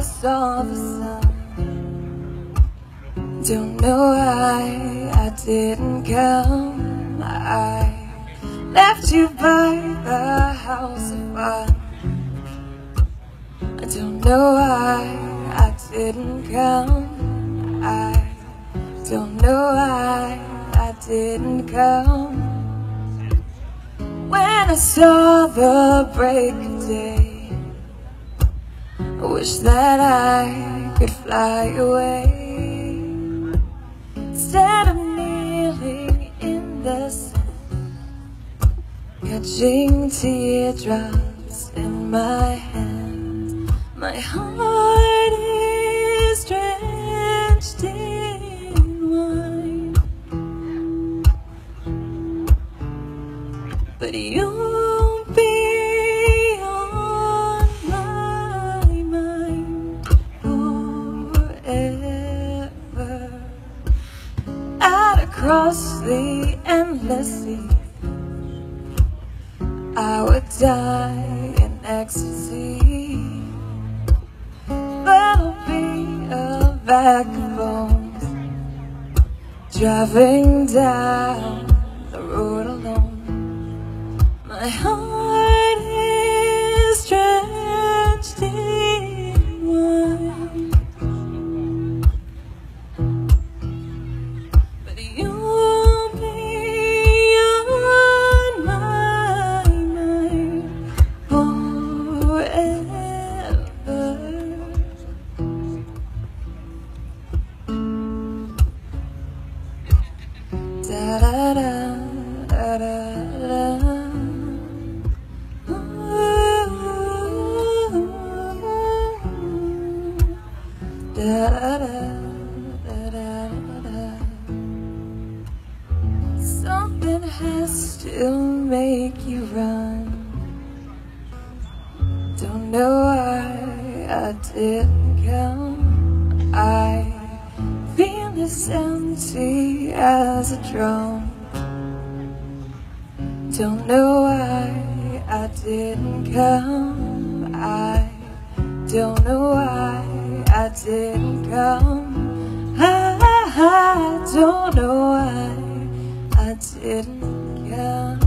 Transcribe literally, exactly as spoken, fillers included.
saw the sun. Don't know why I didn't come. I left you by the house of fun. I don't know why I didn't come. I don't know why I didn't come. When I saw the break of day, I wish that I could fly away. Instead of kneeling in the sand, catching teardrops in my hand. My heart is drenched in wine, but you'll be on my mind forever. Out across the endless sea, I would die in ecstasy. There'll be a vagabond driving down the road alone. My heart is drenched in wine, but you'll be on my mind forever. Da da da da da da. Da, da, da, da, da. Something has to make you run. Don't know why I didn't come. I feel as empty as a drum. Don't know why I didn't come. I don't know why I didn't come. I, I don't know why I didn't come.